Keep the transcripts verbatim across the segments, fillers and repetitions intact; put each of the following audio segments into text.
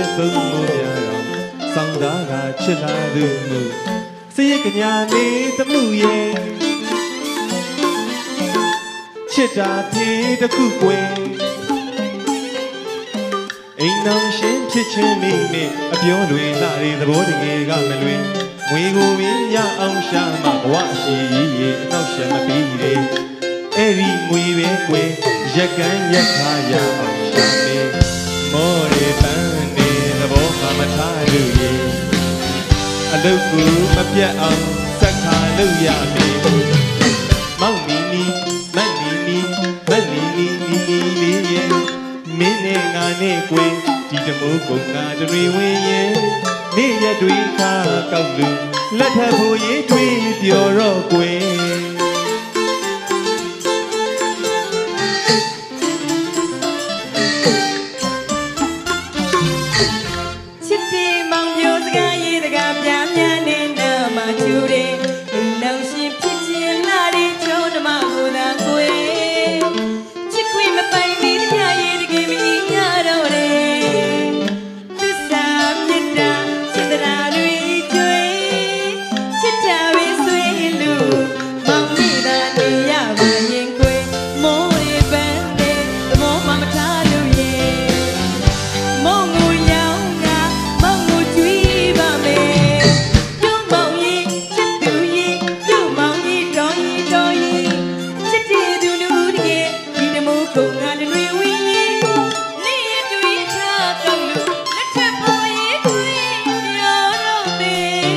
သုံးမှုများတော့စောင်းသားကချစ်လာသူမှုစရိတ်ကညာနေသမှုရဲ့ချစ်တာဖြေတခုကွယ်အိမ်တော်ရှင်ဖြစ်ချင်းမိနဲ့အပြောတွေလာတဲ့သဘောတကယ်ကမလွင်ငွေကိုပင်ရအောင်ရှာမှဘဝရှိရဲ့အနောက်ရှက်မပြီးတဲ့အဲ့ဒီငွေပဲကွယ်ရက်ကန်းရက်ခါရအောင်ရှာနေမော်ရပန်းနေသဘောမှမထားလို့ရဲ့အလုတ်ကိုမပြတ်အောင်စက်ခါလို့ရမယ်မောင်နီနီမတ်နီနီမတ်နီနီနီနီလေးရဲ့မင်းနဲ့ငါနဲ့ကွယ်ဒီတမိုးကုန်ငါတွေဝင်ရဲ့နေ့ရက်တွေခါကောက်လို့လက်ထပ်ဖို့ရေးတွေးပြောတော့ကွယ်ချစ်တီမောင်မျိုးစကားရေးတကားပြပြနေနာမှာချူတယ်နှောင်ရှင်ဖြစ်ခြင်းလာတဲ့ချုံဓမ္မကိုသာကွယ်ချစ်ခွေမပိုင်မီတပြရေးတကယ်မီရတော့တယ်သစ္စာမြတ်တာချစ်တရာတွေကျွေးချစ်တာပဲဆွေးလို့မောင်မိတာနေရပါရင်ကွယ်မိုးရေပန်းနဲ့သမောမှမထားလို့ရဲ့မုံကိုရောက်ငါမုံကိုကြွေးပါမယ်ပြုံးမောင်ရင်ချစ်သူရင်ပြုံးမောင်ရင်တော်ရင်တော်ရင်ချစ်တဲ့သူလူတကယ်ဒီတမိုးကုန်ငါတွေဝင်ရင်နေရတွေ့ထားကောင်းလို့လက်ထပ်ဖို့ရေးတွေးပြောတော့မယ်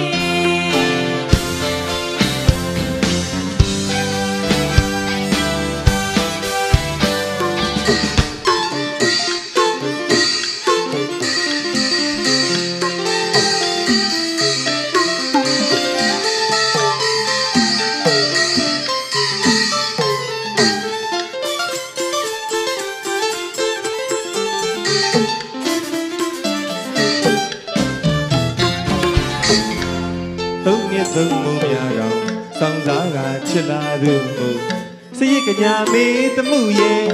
သုံးနှစ်သုံးမှုများတော့စောင်းသားကချစ်လာသူမှုစရိတ်ကညာမေးသမှုရဲ့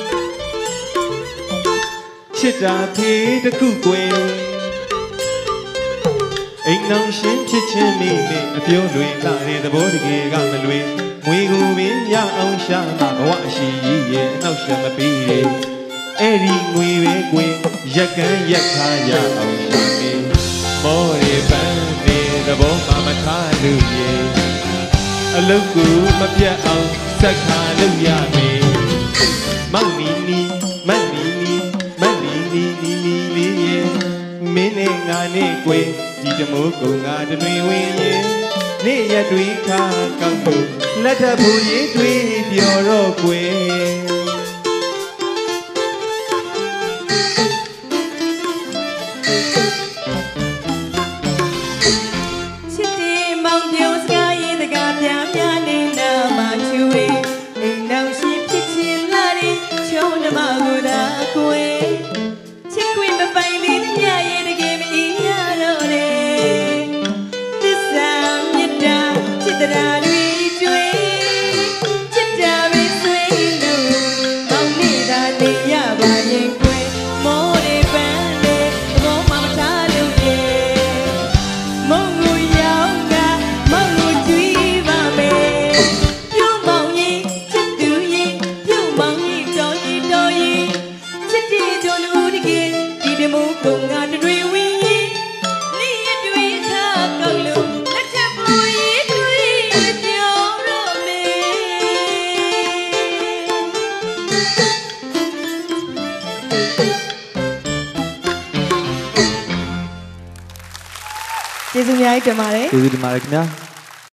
ချစ်တာဖြေတခုကွယ်အိမ်တော်ရှင်ဖြစ်ချင်းမိနဲ့အပြောတွေလာတဲ့သဘောတကယ်ကမလွင်ငွေကိုပင်ရအောင်ရှာမှဘဝရှိရဲ့အနောက်ရှက်မပြီးတဲ့အဲ့ဒီငွေပဲကွယ်ရက်ကန်းရက်ခါရအောင်ရှာနေမော်ရပန်းနေသဘောမှမထားလို့ရဲ့အလုတ်ကိုမပြတ်အောင်စက်ခါလို့ရမယ်မောင်နီနီမတ်နီနီမတ်နီနီနီနီလေးရဲ့မင်းနဲ့ငါနဲ့ကွယ်ဒီတမိုးကုန်ငါတွေဝင်ရဲ့နေ့ရက်တွေခါကောက်လို့လက်ထပ်ဖို့ရေးတွေးပြောတော့ကွယ်ချစ်တီမောင်မျိုးစကားရေးတကားပြပြနေနာမှာချူတယ်အိမ်တော်ရှင်ဖြစ်ခြင်းလာတဲ့ချုံဓမ္မကိုသာကွယ်ချစ်ခွေမပိုင်မီတပြရေးတကယ်မီရတော့တယ်သစ္စာမြတ်တာချစ်တရာတွေကျွေးချစ်တာပဲဆွေးလို့မောင်နေတာနေရပါရင်ကွယ်မိုးရေပန်းနဲ့သဘောမှမထားလို့ရဲ့မုံကိုရောက်ငါမုံကိုကြွေးပါမယ်ပြုံးမောင်ရင်ချစ်သူရင်ပြုံးမောင်ရင်တော်ရင်တော်ရင်ချစ်တဲ့သူလူတကယ်ဒီတမိုးကုန်ငါတွေဝင်ရင်နေရတွေ့ထားကောက်လို့လက်ထပ်ဖို့ရေးတွေးပြောတော့မယ်ကျေးဇူးများတင်ပါတယ်ကျေးဇူးတင်ပါတယ်ခင်ဗျာ